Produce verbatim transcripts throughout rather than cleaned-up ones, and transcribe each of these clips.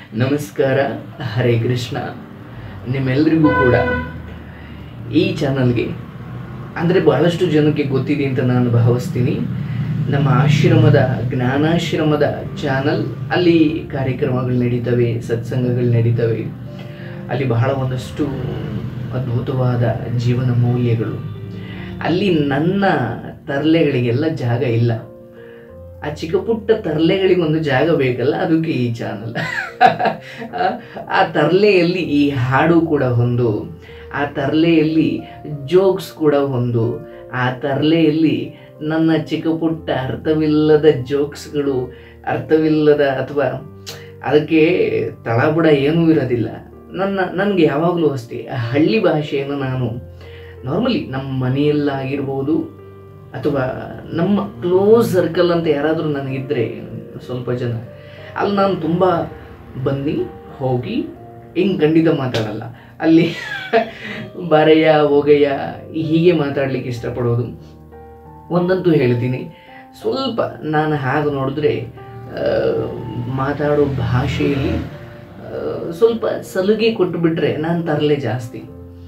ನಮಸ್ಕಾರ, ಹರೇ ಕೃಷ್ಣ. ನಿಮ್ಮೆಲ್ಲರಿಗೂ ಕೂಡ ಈ ಚಾನಲ್ಗೆ ಅಂದರೆ ಬಹಳಷ್ಟು ಜನಕ್ಕೆ ಗೊತ್ತಿದೆ ಅಂತ ನಾನು ಭಾವಿಸ್ತೀನಿ. ನಮ್ಮ ಆಶ್ರಮದ ಜ್ಞಾನಾಶ್ರಮದ ಚಾನಲ್, ಅಲ್ಲಿ ಕಾರ್ಯಕ್ರಮಗಳು ನಡೀತವೆ, ಸತ್ಸಂಗಗಳು ನಡೀತವೆ. ಅಲ್ಲಿ ಬಹಳ ಒಂದಷ್ಟು ಅದ್ಭುತವಾದ ಜೀವನ ಮೌಲ್ಯಗಳು. ಅಲ್ಲಿ ನನ್ನ ತರಲೆಗಳಿಗೆಲ್ಲ ಜಾಗ ಇಲ್ಲ. ಆ ಚಿಕ್ಕ ಪುಟ್ಟ ತರಲೆಗಳಿಗೆ ಒಂದು ಜಾಗ ಬೇಕಲ್ಲ, ಅದಕ್ಕೆ ಈ ಚಾನಲ್. ಆ ತರಲೆಯಲ್ಲಿ ಈ ಹಾಡು ಕೂಡ ಒಂದು, ಆ ತರಲೆಯಲ್ಲಿ ಜೋಕ್ಸ್ ಕೂಡ ಒಂದು, ಆ ತರಲೆಯಲ್ಲಿ ನನ್ನ ಚಿಕ್ಕ ಪುಟ್ಟ ಅರ್ಥವಿಲ್ಲದ ಜೋಕ್ಸ್ಗಳು, ಅರ್ಥವಿಲ್ಲದ ಅಥವಾ ಅದಕ್ಕೆ ತಳಬುಡ ಏನೂ ಇರೋದಿಲ್ಲ. ನನ್ನ ನನಗೆ ಯಾವಾಗಲೂ ಅಷ್ಟೇ ಆ ಹಳ್ಳಿ ಭಾಷೆಯನ್ನು ನಾನು ನಾರ್ಮಲಿ ನಮ್ಮ ಮನೆಯಲ್ಲಾಗಿರ್ಬೋದು ಅಥವಾ ನಮ್ಮ ಕ್ಲೋಸ್ ಸರ್ಕಲ್ ಅಂತ ಯಾರಾದರೂ ನನಗಿದ್ದರೆ ಸ್ವಲ್ಪ ಜನ, ಅಲ್ಲಿ ನಾನು ತುಂಬ ಬನ್ನಿ ಹೋಗಿ ಹಿಂಗೆ ಖಂಡಿತ ಮಾತಾಡಲ್ಲ. ಅಲ್ಲಿ ಬಾರಯ್ಯ ಹೋಗಯ್ಯ ಹೀಗೆ ಮಾತಾಡಲಿಕ್ಕೆ ಇಷ್ಟಪಡೋದು. ಒಂದಂತೂ ಹೇಳ್ತೀನಿ, ಸ್ವಲ್ಪ ನಾನು ಹಾಗೆ ನೋಡಿದ್ರೆ ಮಾತಾಡೋ ಭಾಷೆಯಲ್ಲಿ ಸ್ವಲ್ಪ ಸಲುಗೆ ಕೊಟ್ಟುಬಿಟ್ರೆ ನಾನು ತರಲೆ ಜಾಸ್ತಿ.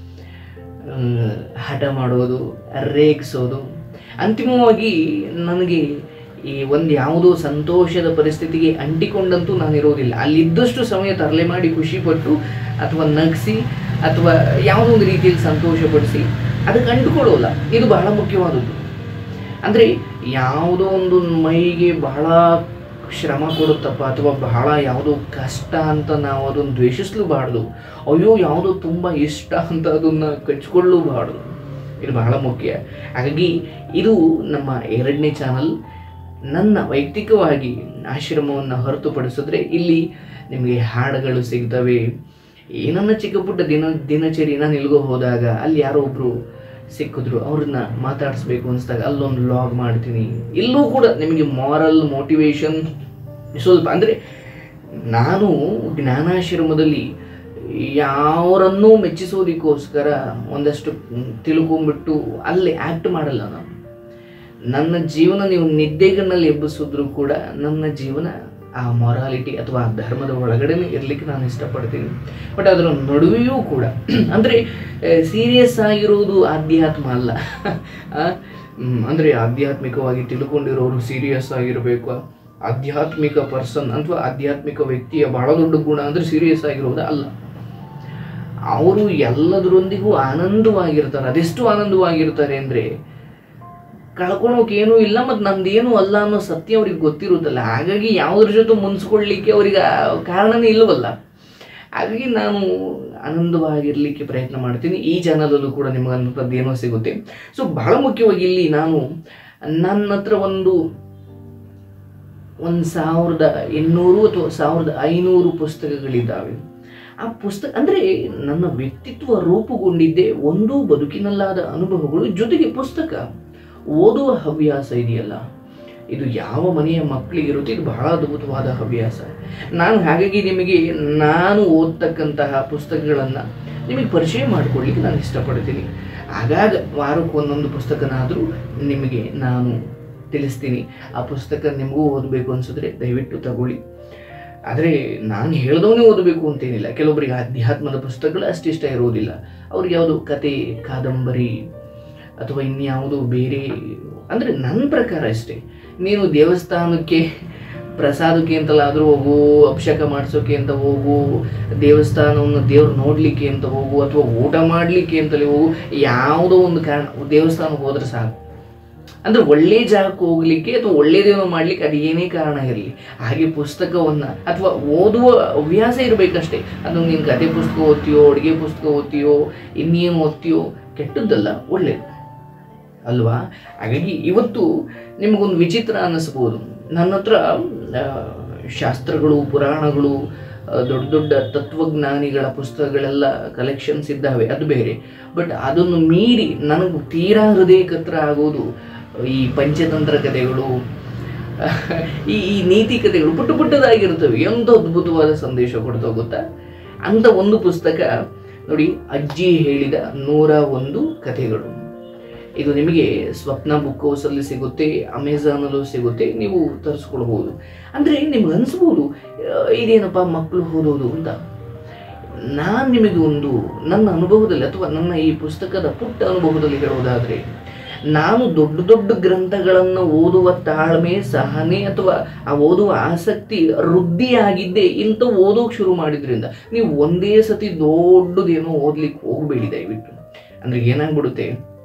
ಹಠ ಮಾಡೋದು, ರೇಗಿಸೋದು. ಅಂತಿಮವಾಗಿ ನನಗೆ ಈ ಒಂದು ಯಾವುದೋ ಸಂತೋಷದ ಪರಿಸ್ಥಿತಿಗೆ ಅಂಟಿಕೊಂಡಂತೂ ನಾನಿರೋದಿಲ್ಲ. ಅಲ್ಲಿದ್ದಷ್ಟು ಸಮಯ ತರಲೆ ಮಾಡಿ ಖುಷಿಪಟ್ಟು ಅಥವಾ ನಗಿಸಿ ಅಥವಾ ಯಾವುದೋ ಒಂದು ರೀತಿಯಲ್ಲಿ ಸಂತೋಷಪಡಿಸಿ ಅದಕ್ಕೆ ಅಂಟಿಕೊಳ್ಳೋಲ್ಲ. ಇದು ಬಹಳ ಮುಖ್ಯವಾದದ್ದು. ಅಂದರೆ ಯಾವುದೋ ಒಂದು ಮೈಗೆ ಬಹಳ ಶ್ರಮ ಕೊಡುತ್ತಪ್ಪ ಅಥವಾ ಬಹಳ ಯಾವುದೋ ಕಷ್ಟ ಅಂತ ನಾವು ಅದನ್ನು ದ್ವೇಷಿಸಲೂಬಾರ್ದು. ಅಯ್ಯೋ ಯಾವುದೋ ತುಂಬ ಇಷ್ಟ ಅಂತ ಅದನ್ನು ಕಚ್ಕೊಳ್ಳೂಬಾರ್ದು. ಇದು ಬಹಳ ಮುಖ್ಯ. ಹಾಗಾಗಿ ಇದು ನಮ್ಮ ಎರಡನೇ ಚಾನಲ್. ನನ್ನ ವೈಯಕ್ತಿಕವಾಗಿ ಆಶ್ರಮವನ್ನು ಹೊರತುಪಡಿಸಿದ್ರೆ ಇಲ್ಲಿ ನಿಮಗೆ ಹಾಡುಗಳು ಸಿಗ್ತವೆ. ಈ ನನ್ನ ಚಿಕ್ಕ ಪುಟ್ಟ ದಿನ ದಿನಚರಿ ನಾನು ಎಲ್ಗೋ ಹೋದಾಗ ಅಲ್ಲಿ ಯಾರೋ ಒಬ್ಬರು ಸಿಕ್ಕಿದ್ರು, ಅವ್ರನ್ನ ಮಾತಾಡಿಸ್ಬೇಕು ಅನಿಸ್ದಾಗ ಅಲ್ಲೊಂದು ವ್ಲಾಗ್ ಮಾಡ್ತೀನಿ. ಇಲ್ಲೂ ಕೂಡ ನಿಮಗೆ ಮಾರಲ್ ಮೋಟಿವೇಶನ್ ಸ್ವಲ್ಪ, ಅಂದರೆ ನಾನು ಜ್ಞಾನಾಶ್ರಮದಲ್ಲಿ ಯಾರನ್ನೂ ಮೆಚ್ಚಿಸೋದಕ್ಕೋಸ್ಕರ ಒಂದಷ್ಟು ತಿಳ್ಕೊಂಬಿಟ್ಟು ಅಲ್ಲಿ ಆ್ಯಕ್ಟ್ ಮಾಡಲ್ಲ. ನಾನು ನನ್ನ ಜೀವನ ನೀವು ನಿದ್ದೆಗಣ್ಣಲ್ಲಿ ಎಬ್ಬಿಸಿದ್ರು ಕೂಡ ನನ್ನ ಜೀವನ ಆ ಮೊರಾಲಿಟಿ ಅಥವಾ ಆ ಧರ್ಮದ ಒಳಗಡೆನೇ ಇರಲಿಕ್ಕೆ ನಾನು ಇಷ್ಟಪಡ್ತೀನಿ. ಬಟ್ ಅದರ ನಡುವೆಯೂ ಕೂಡ ಅಂದರೆ ಸೀರಿಯಸ್ ಆಗಿರೋದು ಆಧ್ಯಾತ್ಮ ಅಲ್ಲ. ಅಂದರೆ ಆಧ್ಯಾತ್ಮಿಕವಾಗಿ ತಿಳ್ಕೊಂಡಿರೋರು ಸೀರಿಯಸ್ ಆಗಿರಬೇಕು. ಆಧ್ಯಾತ್ಮಿಕ ಪರ್ಸನ್ ಅಥವಾ ಆಧ್ಯಾತ್ಮಿಕ ವ್ಯಕ್ತಿಯ ಬಹಳ ದೊಡ್ಡ ಗುಣ ಅಂದರೆ ಸೀರಿಯಸ್ ಆಗಿರೋದು ಅಲ್ಲ. ಅವರು ಎಲ್ಲದರೊಂದಿಗೂ ಆನಂದವಾಗಿರ್ತಾರೆ. ಅದೆಷ್ಟು ಆನಂದವಾಗಿರ್ತಾರೆ ಅಂದರೆ ಕಳ್ಕೊಳೋಕೇನೂ ಇಲ್ಲ ಮತ್ತು ನಮ್ದೇನೂ ಅಲ್ಲ ಅನ್ನೋ ಸತ್ಯ ಅವ್ರಿಗೆ ಗೊತ್ತಿರುತ್ತಲ್ಲ. ಹಾಗಾಗಿ ಯಾವುದ್ರ ಜೊತೆ ಮುನ್ಸ್ಕೊಳ್ಲಿಕ್ಕೆ ಅವ್ರಿಗೆ ಕಾರಣನೇ ಇಲ್ಲವಲ್ಲ. ಹಾಗಾಗಿ ನಾನು ಆನಂದವಾಗಿರಲಿಕ್ಕೆ ಪ್ರಯತ್ನ ಮಾಡ್ತೀನಿ. ಈ ಚಾನಲಲ್ಲೂ ಕೂಡ ನಿಮಗೆ ಅಂಥದ್ದು ಏನೋ ಸಿಗುತ್ತೆ. ಸೊ ಬಹಳ ಮುಖ್ಯವಾಗಿ ಇಲ್ಲಿ ನಾನು ನನ್ನ ಹತ್ರ ಒಂದು ಒಂದು ಸಾವಿರದ ಇನ್ನೂರು ಅಥವಾ ಸಾವಿರದ ಐನೂರು ಪುಸ್ತಕಗಳಿದ್ದಾವೆ. ಆ ಪುಸ್ತಕ ಅಂದರೆ ನನ್ನ ವ್ಯಕ್ತಿತ್ವ ರೂಪುಗೊಂಡಿದ್ದೇ ಒಂದು ಬದುಕಿನಲ್ಲಾದ ಅನುಭವಗಳು ಜೊತೆಗೆ ಪುಸ್ತಕ ಓದುವ ಹವ್ಯಾಸ ಇದೆಯಲ್ಲ, ಇದು ಯಾವ ಮನೆಯ ಮಕ್ಕಳಿಗಿರುತ್ತೆ. ಇದು ಬಹಳ ಅದ್ಭುತವಾದ ಹವ್ಯಾಸ. ನಾನು ಹಾಗಾಗಿ ನಿಮಗೆ ನಾನು ಓದ್ತಕ್ಕಂತಹ ಪುಸ್ತಕಗಳನ್ನು ನಿಮಗೆ ಪರಿಚಯ ಮಾಡಿಕೊಳ್ಳಿಕ್ಕೆ ನಾನು ಇಷ್ಟಪಡ್ತೀನಿ. ಆಗಾಗ ವಾರಕ್ಕೆ ಒಂದೊಂದು ಪುಸ್ತಕನಾದರೂ ನಿಮಗೆ ನಾನು ತಿಳಿಸ್ತೀನಿ. ಆ ಪುಸ್ತಕ ನಿಮಗೂ ಓದಬೇಕು ಅನಿಸಿದ್ರೆ ದಯವಿಟ್ಟು ತಗೊಳ್ಳಿ. ಆದರೆ ನಾನು ಹೇಳ್ದವನೇ ಓದಬೇಕು ಅಂತೇನಿಲ್ಲ. ಕೆಲವೊಬ್ಬರಿಗೆ ಅಧ್ಯಾತ್ಮದ ಪುಸ್ತಕಗಳು ಅಷ್ಟಿಷ್ಟ ಇರೋದಿಲ್ಲ. ಅವ್ರಿಗೆ ಯಾವುದೋ ಕತೆ, ಕಾದಂಬರಿ ಅಥವಾ ಇನ್ಯಾವುದೋ ಬೇರೆ, ಅಂದರೆ ನನ್ನ ಪ್ರಕಾರ ಅಷ್ಟೇ. ನೀನು ದೇವಸ್ಥಾನಕ್ಕೆ ಪ್ರಸಾದಕ್ಕೆ ಅಂತಲಾದರೂ ಹೋಗು, ಅಭಿಷೇಕ ಮಾಡಿಸೋಕೆ ಅಂತ ಹೋಗು, ದೇವಸ್ಥಾನವನ್ನು ದೇವ್ರು ನೋಡಲಿಕ್ಕೆ ಅಂತ ಹೋಗು ಅಥವಾ ಊಟ ಮಾಡಲಿಕ್ಕೆ ಅಂತಲೇ ಹೋಗು, ಯಾವುದೋ ಒಂದು ಕಾರಣ ದೇವಸ್ಥಾನಕ್ಕೆ ಹೋದ್ರೆ ಸಾಕು. ಅಂದರೆ ಒಳ್ಳೆ ಜಾಗಕ್ಕೆ ಹೋಗ್ಲಿಕ್ಕೆ ಅಥವಾ ಒಳ್ಳೆಯದೇನೋ ಮಾಡಲಿಕ್ಕೆ ಅದು ಏನೇ ಕಾರಣ ಇರಲಿ. ಹಾಗೆ ಪುಸ್ತಕವನ್ನು ಅಥವಾ ಓದುವ ಹವ್ಯಾಸ ಇರಬೇಕಷ್ಟೇ. ಅದು ನೀನು ಕತೆ ಪುಸ್ತಕ ಓದ್ತೀಯೋ, ಅಡುಗೆ ಪುಸ್ತಕ ಓದ್ತೀಯೋ, ಇನ್ನೇನು ಓದ್ತೀಯೋ, ಕೆಟ್ಟದ್ದಲ್ಲ, ಒಳ್ಳೆಯದು ಅಲ್ವಾ. ಹಾಗಾಗಿ ಇವತ್ತು ನಿಮಗೊಂದು ವಿಚಿತ್ರ ಅನ್ನಿಸ್ಬೋದು. ನನ್ನ ಹತ್ರ ಶಾಸ್ತ್ರಗಳು, ಪುರಾಣಗಳು, ದೊಡ್ಡ ದೊಡ್ಡ ತತ್ವಜ್ಞಾನಿಗಳ ಪುಸ್ತಕಗಳೆಲ್ಲ ಕಲೆಕ್ಷನ್ಸ್ ಇದ್ದಾವೆ, ಅದು ಬೇರೆ. ಬಟ್ ಅದನ್ನು ಮೀರಿ ನನಗೆ ತೀರಾ ಹೃದಯ ಕತ್ರ ಆಗೋದು ಈ ಪಂಚತಂತ್ರ ಕಥೆಗಳು, ಈ ಈ ನೀತಿ ಕಥೆಗಳು. ಪುಟ್ಟ ಪುಟ್ಟದಾಗಿರ್ತವೆ, ಎಂಥ ಅದ್ಭುತವಾದ ಸಂದೇಶ ಕೊಡ್ತಾ ಗೊತ್ತಾ. ಅಂಥ ಒಂದು ಪುಸ್ತಕ ನೋಡಿ, ಅಜ್ಜಿ ಹೇಳಿದ ನೂರ ಒಂದು ಕಥೆಗಳು. ಇದು ನಿಮಗೆ ಸ್ವಪ್ನ ಬುಕ್ ಹೌಸಲ್ಲಿ ಸಿಗುತ್ತೆ, ಅಮೆಝಾನಲ್ಲೂ ಸಿಗುತ್ತೆ, ನೀವು ತರಿಸ್ಕೊಳ್ಬೋದು. ಅಂದರೆ ನಿಮ್ಗೆ ಅನಿಸ್ಬೋದು ಇದೇನಪ್ಪ ಮಕ್ಕಳು ಓದೋದು ಅಂತ. ನಾನು ನಿಮಗೆ ಒಂದು ನನ್ನ ಅನುಭವದಲ್ಲಿ ಅಥವಾ ನನ್ನ ಈ ಪುಸ್ತಕದ ಪುಟ್ಟ ಅನುಭವದಲ್ಲಿ ಹೇಳೋದಾದರೆ, ನಾನು ದೊಡ್ಡ ದೊಡ್ಡ ಗ್ರಂಥಗಳನ್ನು ಓದುವ ತಾಳ್ಮೆ, ಸಹನೆ ಅಥವಾ ಆ ಓದುವ ಆಸಕ್ತಿ ವೃದ್ಧಿಯಾಗಿದ್ದೇ ಇಂಥ ಓದೋಕೆ ಶುರು ಮಾಡಿದ್ರಿಂದ. ನೀವು ಒಂದೇ ಸತಿ ದೊಡ್ಡದೇನೋ ಓದ್ಲಿಕ್ಕೆ ಹೋಗಬೇಡಿ ದಯವಿಟ್ಟು. ಅಂದರೆ ಏನಾಗ್ಬಿಡುತ್ತೆ,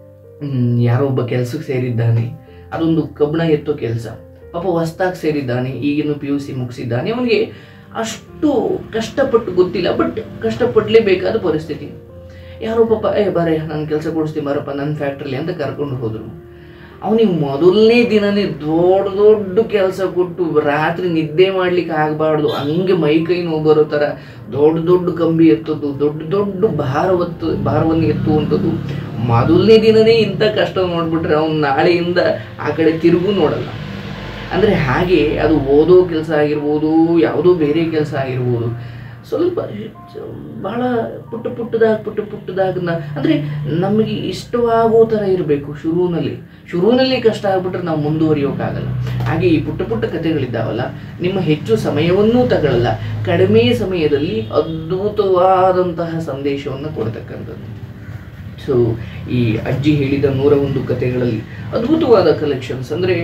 ಯಾರೋ ಒಬ್ಬ ಕೆಲಸಕ್ಕೆ ಸೇರಿದ್ದಾನೆ, ಅದೊಂದು ಕಬ್ಬಣ ಎತ್ತೋ ಕೆಲಸ, ಪಾಪ ಹೊಸ್ದಾಗಿ ಸೇರಿದ್ದಾನೆ, ಈಗಿನ ಪಿ ಯು ಸಿ ಮುಗಿಸಿದ್ದಾನೆ, ಅವನಿಗೆ ಅಷ್ಟು ಕಷ್ಟಪಟ್ಟು ಗೊತ್ತಿಲ್ಲ, ಬಟ್ ಕಷ್ಟಪಡಲೇಬೇಕಾದ ಪರಿಸ್ಥಿತಿ. ಯಾರೋ ಪಾಪ ಏ ಬಾರೆ ನಾನು ಕೆಲಸ ಕೊಡಿಸ್ತೀನಿ ಬಾರಪ್ಪ ನನ್ನ ಫ್ಯಾಕ್ಟ್ರಿಲಿ ಅಂತ ಕರ್ಕೊಂಡು ಹೋದರು. ಅವನಿಗೆ ಮೊದಲನೇ ದಿನನೇ ದೊಡ್ಡ ದೊಡ್ಡ ಕೆಲಸ ಕೊಟ್ಟು ರಾತ್ರಿ ನಿದ್ದೆ ಮಾಡ್ಲಿಕ್ಕೆ ಆಗಬಾರ್ದು, ಹಂಗೆ ಮೈ ಕೈ ನೋವು ಬರೋ ಥರ ದೊಡ್ಡ ದೊಡ್ಡ ಕಂಬಿ ಎತ್ತೋದು, ದೊಡ್ಡ ದೊಡ್ಡ ಭಾರವತ್ತು ಭಾರವನ್ನು ಎತ್ತುವಂಥದ್ದು. ಮೊದಲನೇ ದಿನನೇ ಇಂಥ ಕಷ್ಟ ನೋಡ್ಬಿಟ್ರೆ ಅವ್ನು ನಾಳೆಯಿಂದ ಆ ಕಡೆ ತಿರುಗು ನೋಡಲ್ಲ. ಅಂದರೆ ಹಾಗೆ ಅದು ಓದೋ ಕೆಲಸ ಆಗಿರ್ಬೋದು, ಯಾವುದೋ ಬೇರೆ ಕೆಲಸ ಆಗಿರ್ಬೋದು, ಸ್ವಲ್ಪ ಭಾಳ ಪುಟ್ಟ ಪುಟ್ಟದಾಗಿ ಪುಟ್ಟ ಪುಟ್ಟದಾಗನ್ನ ಅಂದರೆ ನಮಗೆ ಇಷ್ಟವಾಗೋ ಥರ ಇರಬೇಕು. ಶುರುವಿನಲ್ಲಿ ಶುರುವಿನಲ್ಲಿ ಕಷ್ಟ ಆಗ್ಬಿಟ್ರೆ ನಾವು ಮುಂದುವರಿಯೋಕ್ಕಾಗಲ್ಲ. ಹಾಗೆ ಈ ಪುಟ್ಟ ಪುಟ್ಟ ಕಥೆಗಳಿದ್ದಾವಲ್ಲ, ನಿಮ್ಮ ಹೆಚ್ಚು ಸಮಯವನ್ನೂ ತಗೊಳ್ಳಲ್ಲ, ಕಡಿಮೆ ಸಮಯದಲ್ಲಿ ಅದ್ಭುತವಾದಂತಹ ಸಂದೇಶವನ್ನು ಕೊಡ್ತಕ್ಕಂಥದ್ದು. ಸೊ ಈ ಅಜ್ಜಿ ಹೇಳಿದ ನೂರ ಒಂದು ಕಥೆಗಳಲ್ಲಿ ಅದ್ಭುತವಾದ ಕಲೆಕ್ಷನ್ಸ್. ಅಂದರೆ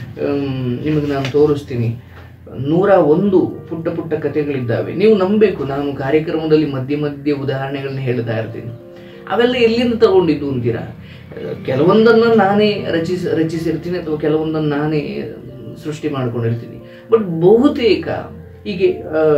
ನಿಮಗೆ ನಾನು ತೋರಿಸ್ತೀನಿ, ನೂರ ಒಂದು ಪುಟ್ಟ ಪುಟ್ಟ ಕಥೆಗಳಿದ್ದಾವೆ. ನೀವು ನಂಬಬೇಕು, ನಾನು ಕಾರ್ಯಕ್ರಮದಲ್ಲಿ ಮಧ್ಯೆ ಮಧ್ಯೆ ಉದಾಹರಣೆಗಳನ್ನ ಹೇಳ್ತಾ ಇರ್ತೀನಿ. ಅವೆಲ್ಲ ಎಲ್ಲಿಂದ ತಗೊಂಡಿದ್ದು ಅಂತೀರಾ? ಕೆಲವೊಂದನ್ನು ನಾನೇ ರಚಿಸಿ ರಚಿಸಿರ್ತೀನಿ ಅಥವಾ ಕೆಲವೊಂದನ್ನು ನಾನೇ ಸೃಷ್ಟಿ ಮಾಡ್ಕೊಂಡಿರ್ತೀನಿ. ಬಟ್ ಬಹುತೇಕ ಹೀಗೆ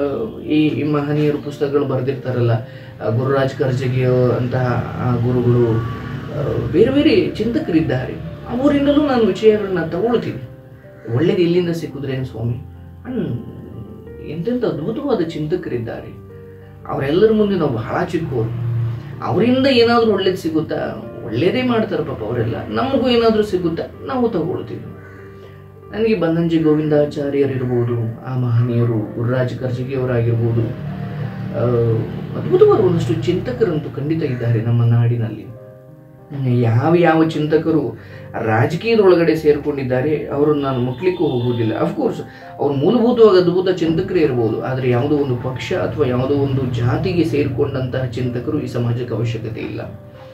ಈ ಮಹನೀಯರು ಪುಸ್ತಕಗಳು ಬರೆದಿರ್ತಾರಲ್ಲ, ಗುರುರಾಜ್ ಕರ್ಜಗಿ ಅಂತಹ ಗುರುಗಳು, ಬೇರೆ ಬೇರೆ ಚಿಂತಕರಿದ್ದಾರೆ, ಅವರಿಂದಲೂ ನಾನು ವಿಷಯಗಳನ್ನ ತಗೊಳ್ತೀನಿ. ಒಳ್ಳೇದು ಇಲ್ಲಿಂದ ಸಿಕ್ಕಿದ್ರೇನು ಸ್ವಾಮಿ, ಅಣ್ಣ ಎಂತೆಂಥ ಅದ್ಭುತವಾದ ಚಿಂತಕರಿದ್ದಾರೆ. ಅವರೆಲ್ಲರ ಮುಂದೆ ನಾವು ಬಹಳ ಚಿಕ್ಕವರು. ಅವರಿಂದ ಏನಾದರೂ ಒಳ್ಳೇದು ಸಿಗುತ್ತಾ? ಒಳ್ಳೇದೇ ಮಾಡ್ತಾರೆ ಪಾಪ ಅವರೆಲ್ಲ. ನಮಗೂ ಏನಾದರೂ ಸಿಗುತ್ತಾ? ನಾವು ತಗೊಳ್ತೀವಿ. ನನಗೆ ಬನ್ನಂಜಿ ಗೋವಿಂದಾಚಾರ್ಯರಿರ್ಬೋದು, ಆ ಮಹನೀಯರು, ಗುರುರಾಜ್ ಕರ್ಜಗಿಯವರಾಗಿರ್ಬೋದು, ಅದ್ಭುತವಾದ ಒಂದಷ್ಟು ಚಿಂತಕರಂತೂ ಖಂಡಿತ ಇದ್ದಾರೆ ನಮ್ಮ ನಾಡಿನಲ್ಲಿ. ಯಾವ ಯಾವ ಚಿಂತಕರು ರಾಜಕೀಯದೊಳಗಡೆ ಸೇರಿಕೊಂಡಿದ್ದಾರೆ ಅವರನ್ನು ನಾನು ಮುಟ್ಲಿಕ್ಕೂ ಹೋಗುವುದಿಲ್ಲ. ಅಫ್ಕೋರ್ಸ್ ಅವ್ರು ಮೂಲಭೂತವಾಗಿ ಅದ್ಭುತ ಚಿಂತಕರೇ ಇರ್ಬೋದು, ಆದರೆ ಯಾವುದೋ ಒಂದು ಪಕ್ಷ ಅಥವಾ ಯಾವುದೋ ಒಂದು ಜಾತಿಗೆ ಸೇರಿಕೊಂಡಂತಹ ಚಿಂತಕರು ಈ ಸಮಾಜಕ್ಕೆ ಅವಶ್ಯಕತೆ ಇಲ್ಲ.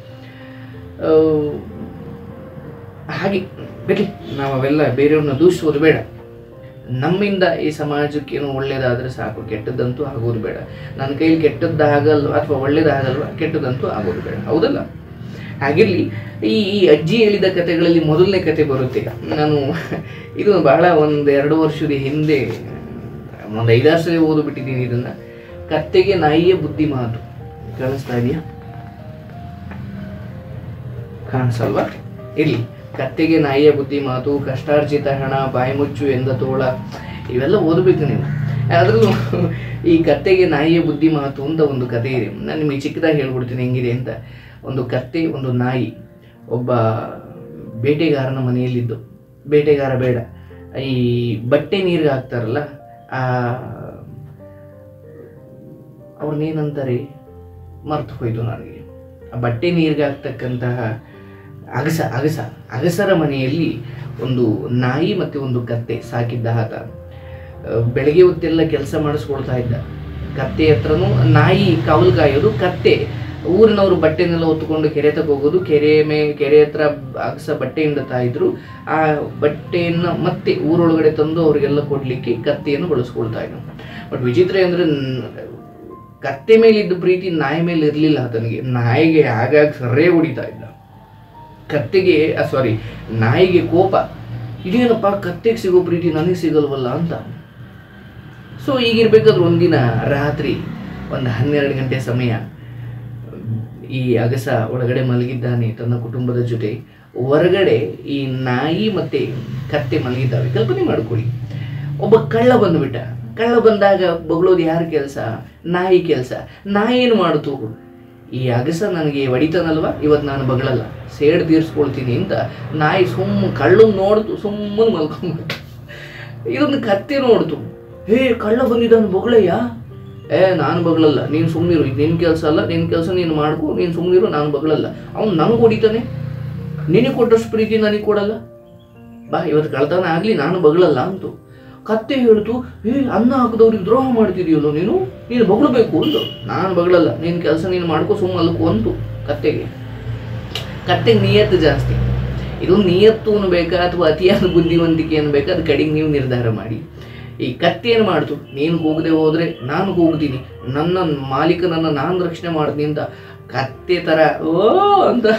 ಹಾಗೆ ಬೇರೆ ನಾವು ಅವೆಲ್ಲ ಬೇರೆಯವ್ರನ್ನ ದೂಷಿಸೋದು ಬೇಡ. ನಮ್ಮಿಂದ ಈ ಸಮಾಜಕ್ಕೆ ಏನೋ ಒಳ್ಳೇದಾದರೆ ಸಾಕು, ಕೆಟ್ಟದ್ದಂತೂ ಆಗೋದು ಬೇಡ. ನನ್ನ ಕೈಲಿ ಕೆಟ್ಟದ್ದಾಗಲ್ವ ಅಥವಾ ಒಳ್ಳೇದಾಗಲ್ವ, ಕೆಟ್ಟದ್ದಂತೂ ಆಗೋದು ಬೇಡ, ಹೌದಲ್ಲ? ಹಾಗಿರಲಿ, ಈ ಈ ಅಜ್ಜಿ ಹೇಳಿದ ಕಥೆಗಳಲ್ಲಿ ಮೊದಲನೇ ಕತೆ ಬರುತ್ತೆ. ನಾನು ಇದು ಬಹಳ ಒಂದು ಎರಡು ವರ್ಷದ ಹಿಂದೆ ಒಂದು ಐದಾರು ಸಲ ಓದ್ಬಿಟ್ಟಿದ್ದೀನಿ ಇದನ್ನು. ಕತ್ತೆಗೆ ನಾಯಿಯ ಬುದ್ಧಿ ಮಾತು. ಕಾಣಿಸ್ತಾ ಇದೆಯಾ? ಕಾಣಿಸಲ್ವಾ? ಇರಲಿ. ಕತ್ತೆಗೆ ನಾಯಿಯ ಬುದ್ಧಿ ಮಾತು, ಕಷ್ಟಾರ್ಜಿತ ಹಣ, ಬಾಯಿಮುಚ್ಚು ಎಂದ ತೋಳ, ಇವೆಲ್ಲ ಓದಬೇಕು ನೀವು. ಅದರಲ್ಲೂ ಈ ಕತ್ತೆಗೆ ನಾಯಿಯ ಬುದ್ಧಿ ಮಾತು ಅಂತ ಒಂದು ಕತೆ ಇದೆ. ನಾನು ನಿಮಗೆ ಚಿಕ್ಕದಾಗಿ ಹೇಳ್ಬಿಡ್ತೀನಿ ಹೆಂಗಿದೆ ಅಂತ. ಒಂದು ಕತ್ತೆ, ಒಂದು ನಾಯಿ, ಒಬ್ಬ ಬೇಟೆಗಾರನ ಮನೆಯಲ್ಲಿದ್ದು, ಬೇಟೆಗಾರ ಬೇಡ, ಈ ಬಟ್ಟೆ ನೀರಿಗೆ ಹಾಕ್ತಾರಲ್ಲ, ಆ ಅವ್ರನ್ನೇನಂತಾರೆ ಮರ್ತು ಹೋಯ್ತು ನನಗೆ. ಆ ಬಟ್ಟೆ ನೀರಿಗೆ ಹಾಕ್ತಕ್ಕಂತಹ ಅಗಸ ಅಗಸ ಅಗಸರ ಮನೆಯಲ್ಲಿ ಒಂದು ನಾಯಿ ಮತ್ತು ಒಂದು ಕತ್ತೆ ಸಾಕಿದ್ದ ಆತ. ಬೆಳಗ್ಗೆ ಹೊತ್ತೆಲ್ಲ ಕೆಲಸ ಮಾಡಿಸ್ಕೊಳ್ತಾ ಇದ್ದ. ಕತ್ತೆ ಹತ್ರನೂ ನಾಯಿ ಕಾವಲು ಕಾಯೋದು, ಕತ್ತೆ ಊರಿನವರು ಬಟ್ಟೆನೆಲ್ಲ ಹೊತ್ತುಕೊಂಡು ಕೆರೆ ತಗ ಹೋಗೋದು. ಕೆರೆ ಮೇ ಕೆರೆ ಹತ್ರ ಅಗಸ ಬಟ್ಟೆ ಹಿಂಡ್ತಾ ಇದ್ರು. ಆ ಬಟ್ಟೆಯನ್ನು ಮತ್ತೆ ಊರೊಳಗಡೆ ತಂದು ಅವರಿಗೆಲ್ಲ ಕೊಡಲಿಕ್ಕೆ ಕತ್ತೆಯನ್ನು ಬಳಸ್ಕೊಳ್ತಾ ಇದ್ನು. ಬಟ್ ವಿಚಿತ್ರ ಅಂದರೆ ಕತ್ತೆ ಮೇಲಿದ್ದ ಪ್ರೀತಿ ನಾಯಿ ಮೇಲೆ ಇರಲಿಲ್ಲ ಆತನಿಗೆ. ನಾಯಿಗೆ ಆಗಾಗ ಸರೇ ಹೊಡಿತಾ ಇದ್ದ. ಕತ್ತೆಗೆ ಸಾರಿ ನಾಯಿಗೆ ಕೋಪ, ಇದೇನಪ್ಪ ಕತ್ತೆಗೆ ಸಿಗೋ ಪ್ರೀತಿ ನನಗೆ ಸಿಗಲ್ವಲ್ಲ ಅಂತ. ಸೊ ಈಗಿರ್ಬೇಕಾದ್ರೆ ಒಂದಿನ ರಾತ್ರಿ ಒಂದು ಹನ್ನೆರಡು ಗಂಟೆ ಸಮಯ, ಈ ಅಗಸ ಒಳಗಡೆ ಮಲಗಿದ್ದಾನೆ ತನ್ನ ಕುಟುಂಬದ ಜೊತೆ. ಹೊರಗಡೆ ಈ ನಾಯಿ ಮತ್ತು ಕತ್ತೆ ಮಲಗಿದ್ದಾವೆ. ಕಲ್ಪನೆ ಮಾಡ್ಕೊಳ್ಳಿ, ಒಬ್ಬ ಕಳ್ಳ ಬಂದುಬಿಟ್ಟ. ಕಳ್ಳ ಬಂದಾಗ ಬೊಗಳೋದು ಯಾರ ಕೆಲಸ? ನಾಯಿ ಕೆಲಸ. ನಾಯಿ ಏನು ಮಾಡ್ತು? ಈ ಅಗಸ ನನಗೆ ಹೊಡಿತಾನಲ್ವ, ಇವತ್ತು ನಾನು ಬಗಳಲ್ಲ, ಸೇಡ್ ತೀರಿಸ್ಕೊಳ್ತೀನಿ ಅಂತ ನಾಯಿ ಸುಮ್ಮ ಕಳ್ಳು ನೋಡ್ತು, ಸುಮ್ಮನೆ ಮಲ್ಕೊಂಡ್ಬಿಟ್ಟು. ಇದೊಂದು ಕತ್ತೆ ನೋಡ್ತು, ಹೇ ಕಳ್ಳ ಬಂದಿದ್ದಾನು ಬೊಗಳಯ್ಯ, ಏ ನಾನು ಬಗಳಲ್ಲ, ನೀನು ಸುಮ್ಮನಿರು, ಇದು ನಿನ್ನ ಕೆಲಸ ಅಲ್ಲ, ನಿನ್ನ ಕೆಲಸ ನೀನು ಮಾಡ್ಕೊ, ನೀನು ಸುಮ್ಮನಿರು, ನಾನು ಬಗಳಲ್ಲ. ಅವ್ನು ನನಗೆ ಹೊಡಿತಾನೆ. ನಿನಗೆ ಕೊಟ್ಟಷ್ಟು ಪ್ರೀತಿ ನನಗೆ ಕೊಡಲ್ಲ, ಬಾ ಇವತ್ತು ಕಳ್ತನ ಆಗಲಿ ನಾನು ಬಗಳಲ್ಲ ಅಂತು. ಕತ್ತೆ ಹೇಳ್ತು, ಏ ಅನ್ನ ಹಾಕಿದವ್ರಿಗೆ ದ್ರೋಹ ಮಾಡ್ತಿದೀಯಲ್ಲೋ ನೀನು, ನೀನು ಬಗಳಬೇಕು ಅಂತು. ನಾನು ಬಗಳಲ್ಲ, ನಿನ್ನ ಕೆಲಸ ನೀನು ಮಾಡ್ಕೋ ಸುಮ್ಮ ಅಲ್ಕು ಅಂತು ಕತ್ತೆಗೆ. ಕತ್ತೆಗೆ ನಿಯತ್ತು ಜಾಸ್ತಿ. ಇದು ನಿಯತ್ತು ಅನ್ಬೇಕಾ ಅಥವಾ ಅತಿಯಾದ ಬುದ್ಧಿವಂತಿಕೆ ಅನ್ಬೇಕಾ, ಅದು ಕಡೆಗೆ ನೀವು ನಿರ್ಧಾರ ಮಾಡಿ. ಈ ಕತ್ತೆ ಏನು ಮಾಡ್ತು, ನೀನು ಕೂಗದೆ ಹೋದರೆ ನಾನು ಕೂಗ್ತೀನಿ, ನನ್ನ ಮಾಲೀಕನನ್ನು ನಾನು ರಕ್ಷಣೆ ಮಾಡ್ತೀನಿ ಅಂತ ಕತ್ತೆ ಥರ ಓ ಅಂತ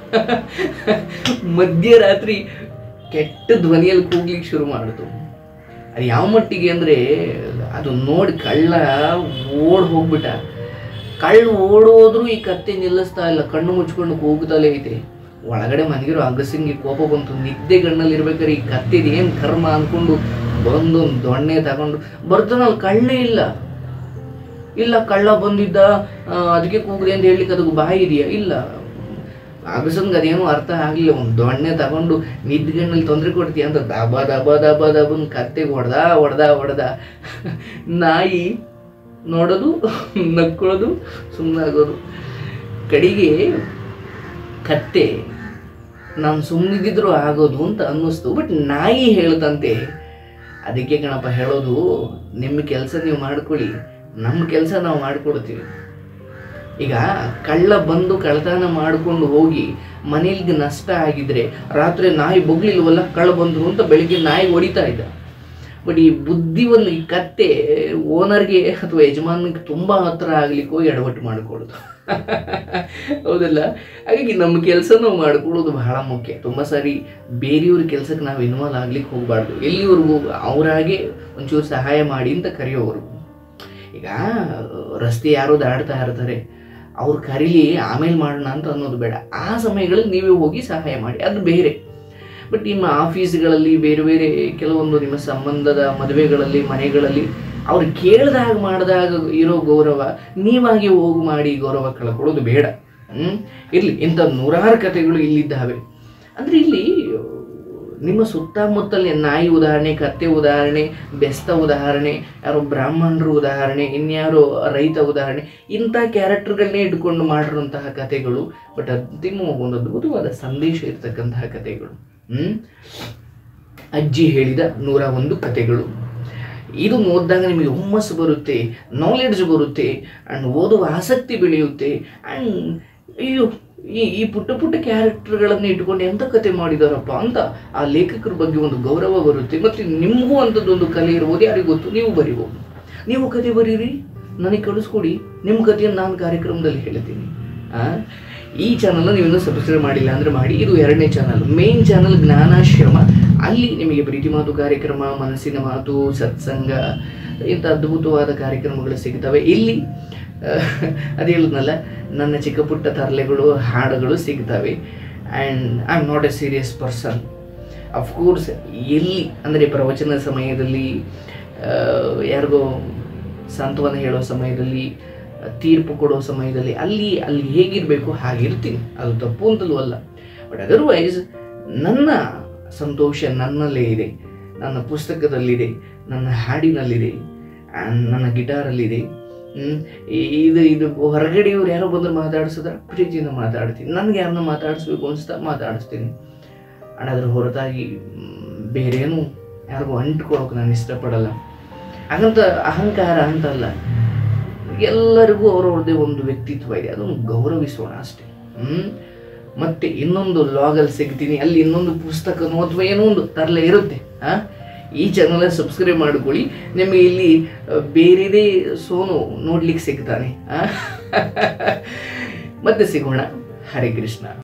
ಮಧ್ಯರಾತ್ರಿ ಕೆಟ್ಟ ಧ್ವನಿಯಲ್ಲಿ ಕೂಗ್ಲಿಕ್ಕೆ ಶುರು ಮಾಡಿತು. ಅದು ಯಾವ ಮಟ್ಟಿಗೆ ಅಂದರೆ ಅದು ನೋಡಿ ಕಳ್ಳ ಓಡ್ ಹೋಗ್ಬಿಟ್ಟ. ಕಳ್ಳ ಓಡೋದ್ರೂ ಈ ಕತ್ತೆ ನಿಲ್ಲಿಸ್ತಾ ಇಲ್ಲ, ಕಣ್ಣು ಮುಚ್ಕೊಂಡು ಕೂಗ್ತಲೇ ಐತೆ. ಒಳಗಡೆ ಮನೆಗಿರೋ ಅಗಸಿಂಗೆ ಕೋಪ ಬಂತು. ನಿದ್ದೆ ಗಣ್ಣಲ್ಲಿ ಇರ್ಬೇಕಾದ್ರೆ ಈ ಕತ್ತಿದ ಏನು ಕರ್ಮ ಅಂದ್ಕೊಂಡು ಬಂದು ದೊಣ್ಣೆ ತಗೊಂಡು ಬರ್ತಾನಲ್ಲ, ಕಳ್ಳೇ ಇಲ್ಲ ಇಲ್ಲ ಕಳ್ಳ ಬಂದಿದ್ದ ಅದಕ್ಕೆ ಕೂಗ್ರಿ ಅಂತ ಹೇಳಲಿಕ್ಕೆ ಅದಕ್ಕೆ ಬಾಯಿ ಇದೆಯಾ? ಇಲ್ಲ. ಅಗಸನ್ಗೆ ಅದೇನೋ ಅರ್ಥ ಆಗಲಿಲ್ಲ. ಒಂದು ದೊಣ್ಣೆ ತಗೊಂಡು ನಿದ್ಗಣ್ಣಲ್ಲಿ ತೊಂದರೆ ಕೊಡ್ತೀಯ ಅಂತ ದಬ ದಬ ದಬ ದಬನ್ ಕತ್ತೆಗೆ ಹೊಡೆದ ಹೊಡೆದ ಹೊಡೆದ. ನಾಯಿ ನೋಡೋದು, ನಕ್ಕೊಳ್ಳೋದು, ಸುಮ್ಮನಾಗೋದು. ಕಡೆಗೆ ಕತ್ತೆ ನಾನು ಸುಮ್ಮನಿದ್ದಿದ್ರು ಆಗೋದು ಅಂತ ಅನ್ನಿಸ್ತು. ಬಟ್ ನಾಯಿ ಹೇಳ್ತಂತೆ, ಅದಕ್ಕೆ ಕಣಪ್ಪ ಹೇಳೋದು, ನಿಮ್ಮ ಕೆಲಸ ನೀವು ಮಾಡ್ಕೊಳ್ಳಿ, ನಮ್ಮ ಕೆಲಸ ನಾವು ಮಾಡ್ಕೊಡ್ತೀವಿ. ಈಗ ಕಳ್ಳ ಬಂದು ಕಳ್ಳತನ ಮಾಡಿಕೊಂಡು ಹೋಗಿ ಮನೇಲಿಗೆ ನಷ್ಟ ಆಗಿದ್ರೆ ರಾತ್ರಿ ನಾಯಿ ಬೊಗ್ಲಿಲ್ವಲ್ಲ, ಕಳ್ಳ ಬಂದರು ಅಂತ ಬೆಳಿಗ್ಗೆ ನಾಯಿ ಹೊಡಿತಾ ಇದ್ದ. ಬಟ್ ಈ ಬುದ್ಧಿವನ್ನು ಈ ಕತ್ತೆ ಓನರ್ಗೆ ಅಥವಾ ಯಜಮಾನಿಗೆ ತುಂಬ ಹತ್ರ ಆಗ್ಲಿಕ್ಕೆ ಹೋಗಿ ಎಡವಟ್ಟು ಮಾಡಿಕೊಡೋದು. ಹೌದಲ್ಲ? ಹಾಗಾಗಿ ನಮ್ಮ ಕೆಲಸ ನಾವು ಮಾಡ್ಕೊಳ್ಳೋದು ಬಹಳ ಮುಖ್ಯ. ತುಂಬ ಸಾರಿ ಬೇರೆಯವ್ರ ಕೆಲಸಕ್ಕೆ ನಾವು ಇನ್ವಾಲ್ವ್ ಆಗ್ಲಿಕ್ಕೆ ಹೋಗಬಾರ್ದು. ಎಲ್ಲಿವರೆಗೂ ಅವರಾಗೆ ಒಂಚೂರು ಸಹಾಯ ಮಾಡಿ ಅಂತ ಕರೆಯೋವರೆಗೂ. ಈಗ ರಸ್ತೆ ಯಾರೋ ದಾಡ್ತಾ ಇರ್ತಾರೆ, ಅವ್ರು ಕರೀಲಿ ಆಮೇಲೆ ಮಾಡೋಣ ಅಂತ ಅನ್ನೋದು ಬೇಡ. ಆ ಸಮಯಗಳಲ್ಲಿ ನೀವೇ ಹೋಗಿ ಸಹಾಯ ಮಾಡಿ, ಅದು ಬೇರೆ. ಬಟ್ ನಿಮ್ಮ ಆಫೀಸ್ಗಳಲ್ಲಿ ಬೇರೆ ಬೇರೆ ಕೆಲವೊಂದು ನಿಮ್ಮ ಸಂಬಂಧದ ಮದುವೆಗಳಲ್ಲಿ ಮನೆಗಳಲ್ಲಿ ಅವ್ರು ಕೇಳಿದಾಗ ಮಾಡಿದಾಗ ಇರೋ ಗೌರವ ನೀವಾಗಿ ಹೋಗಿ ಮಾಡಿ ಗೌರವ ಕಳ್ಕೊಳ್ಳೋದು ಬೇಡ. ಹ್ಞೂ ಇರಲಿ, ಇಂಥ ನೂರಾರು ಕಥೆಗಳು ಇಲ್ಲಿದ್ದಾವೆ. ಅಂದರೆ ಇಲ್ಲಿ ನಿಮ್ಮ ಸುತ್ತಮುತ್ತಲೇ ನಾಯಿ ಉದಾಹರಣೆ, ಕತ್ತೆ ಉದಾಹರಣೆ, ಬೆಸ್ತ ಉದಾಹರಣೆ, ಯಾರೋ ಬ್ರಾಹ್ಮಣರು ಉದಾಹರಣೆ, ಇನ್ಯಾರೋ ರೈತ ಉದಾಹರಣೆ, ಇಂಥ ಕ್ಯಾರೆಕ್ಟರ್ಗಳನ್ನೇ ಇಟ್ಕೊಂಡು ಮಾಡಿರುವಂತಹ ಕಥೆಗಳು. ಬಟ್ ಅಂತಿಮ ಒಂದು ಅದ್ಭುತವಾದ ಸಂದೇಶ ಇರ್ತಕ್ಕಂತಹ ಕಥೆಗಳು. ಹ್ಞೂ ಅಜ್ಜಿ ಹೇಳಿದ ನೂರ ಒಂದು ಕಥೆಗಳು. ಇದು ಓದಿದಾಗ ನಿಮಗೆ ಹುಮ್ಮಸ್ಸು ಬರುತ್ತೆ, ನಾಲೆಡ್ಜ್ ಬರುತ್ತೆ, ಆ್ಯಂಡ್ ಓದುವ ಆಸಕ್ತಿ ಬೆಳೆಯುತ್ತೆ. ಆ್ಯಂಡ್ ಅಯ್ಯೋ ಈ ಈ ಪುಟ್ಟ ಪುಟ್ಟ ಕ್ಯಾರೆಕ್ಟರ್ಗಳನ್ನು ಇಟ್ಕೊಂಡು ಎಂಥ ಕತೆ ಮಾಡಿದಾರಪ್ಪ ಅಂತ ಆ ಲೇಖಕರ ಬಗ್ಗೆ ಒಂದು ಗೌರವ ಬರುತ್ತೆ. ಮತ್ತು ನಿಮಗೂ ಅಂಥದ್ದೊಂದು ಕಲೆ ಇರ್ಬೋದು, ಯಾರಿಗೂ ಗೊತ್ತು. ನೀವು ಬರಿಬೋದು, ನೀವು ಕತೆ ಬರೀರಿ, ನನಗೆ ಕಳಿಸ್ಕೊಡಿ, ನಿಮ್ಮ ಕಥೆಯನ್ನು ನಾನು ಕಾರ್ಯಕ್ರಮದಲ್ಲಿ ಹೇಳ್ತೀನಿ. ಈ ಚಾನಲ್ನ ನೀವಿನ್ನೂ ಸಬ್ಸ್ಕ್ರೈಬ್ ಮಾಡಿಲ್ಲ ಅಂದರೆ ಮಾಡಿ. ಇದು ಎರಡನೇ ಚಾನಲ್. Main channel ಜ್ಞಾನಾಶ್ರಮ. ಅಲ್ಲಿ ನಿಮಗೆ ಪ್ರೀತಿ ಮಾತು ಕಾರ್ಯಕ್ರಮ, ಮನಸ್ಸಿನ ಮಾತು, ಸತ್ಸಂಗ, ಇಂಥ ಅದ್ಭುತವಾದ ಕಾರ್ಯಕ್ರಮಗಳು ಸಿಗ್ತವೆ. ಇಲ್ಲಿ ಅದು ಹೇಳಿದ್ನಲ್ಲ, ನನ್ನ ಚಿಕ್ಕ ಪುಟ್ಟ ತರಲೆಗಳು, ಹಾಡುಗಳು ಸಿಗ್ತವೆ. And I am not a serious person. Of course ಎಲ್ಲಿ ಅಂದರೆ ಪ್ರವಚನ ಸಮಯದಲ್ಲಿ, ಯಾರಿಗೋ ಸಾಂತ್ವನ ಹೇಳೋ ಸಮಯದಲ್ಲಿ, ತೀರ್ಪು ಕೊಡೋ ಸಮಯದಲ್ಲಿ ಅಲ್ಲಿ ಅಲ್ಲಿ ಹೇಗಿರಬೇಕು ಹಾಗಿರ್ತೀನಿ, ಅದು ತಪ್ಪು ಅಂತಲೂ ಅಲ್ಲ. ಬಟ್ ಅದರ್ವೈಸ್ ನನ್ನ ಸಂತೋಷ ನನ್ನಲ್ಲೇ ಇದೆ, ನನ್ನ ಪುಸ್ತಕದಲ್ಲಿದೆ, ನನ್ನ ಹಾಡಿನಲ್ಲಿದೆ, ನನ್ನ ಗಿಟಾರಲ್ಲಿದೆ. ಇದು ಇದು ಹೊರಗಡೆಯವ್ರು ಯಾರೋ ಬಂದ್ರೆ ಮಾತಾಡ್ಸಿದ್ರೆ ಪ್ರೀತಿಯಿಂದ ಮಾತಾಡ್ತೀನಿ. ನನಗೆ ಯಾರನ್ನ ಮಾತಾಡಿಸ್ಬೇಕು ಅನಿಸ್ತಾ ಮಾತಾಡಿಸ್ತೀನಿ. ಆ್ಯಂಡ್ ಅದ್ರ ಹೊರತಾಗಿ ಬೇರೇನು ಯಾರಿಗೂ ಅಂಟ್ಕೊಳೋಕೆ ನಾನು ಇಷ್ಟಪಡಲ್ಲ. ಹಾಗಂತ ಅಹಂಕಾರ ಅಂತಲ್ಲ, ಎಲ್ಲರಿಗೂ ಅವ್ರವ್ರದ್ದೇ ಒಂದು ವ್ಯಕ್ತಿತ್ವ ಇದೆ, ಅದನ್ನು ಗೌರವಿಸೋಣ ಅಷ್ಟೇ. ಹ್ಞೂ ಮತ್ತೆ ಇನ್ನೊಂದು ಲಾಗಲ್ಲಿ ಸಿಗ್ತೀನಿ, ಅಲ್ಲಿ ಇನ್ನೊಂದು ಪುಸ್ತಕನೋ ಅಥವಾ ಏನೋ ಒಂದು ತರಲೆ ಇರುತ್ತೆ. ಹಾಂ ಈ ಚಾನಲ್ ಸಬ್ಸ್ಕ್ರೈಬ್ ಮಾಡ್ಕೊಳ್ಳಿ, ನಿಮಗೆ ಇಲ್ಲಿ ಬೇರೆದೇ ಸೋನು ನೋಡ್ಲಿಕ್ಕೆ ಸಿಗ್ತಾನೆ. ಮತ್ತೆ ಸಿಗೋಣ. ಹರೇ ಕೃಷ್ಣ.